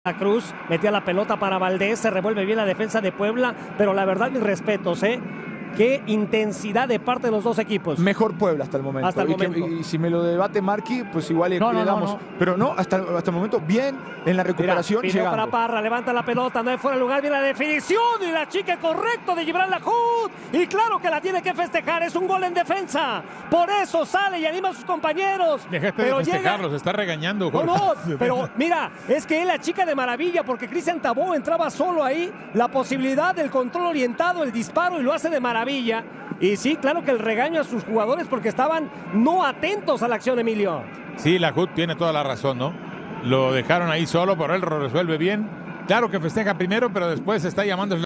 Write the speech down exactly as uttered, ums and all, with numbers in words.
La Cruz metía la pelota para Valdés, se revuelve bien la defensa de Puebla, pero la verdad, mis respetos, ¿eh? Qué intensidad de parte de los dos equipos. Mejor Puebla hasta el momento. Hasta el y, momento. Que, y si me lo debate Marqui, pues igual no, le no, damos. No, no. Pero no, hasta, hasta el momento bien en la recuperación. Mira, pidió para Parra, levanta la pelota, no es fuera de lugar, viene la definición y la chica correcto de Gibran Lahoud. Y claro que la tiene que festejar, es un gol en defensa. Por eso sale y anima a sus compañeros. Déjate de festejarlos, llega... está regañando. No, no, pero mira, es que él la chica de maravilla porque Cristian Tabó entraba solo ahí. La posibilidad del control orientado, el disparo y lo hace de maravilla. Y sí, claro que el regaño a sus jugadores porque estaban no atentos a la acción, Emilio. Sí, Lahoud tiene toda la razón, ¿no? Lo dejaron ahí solo, pero él lo resuelve bien. Claro que festeja primero, pero después está llamando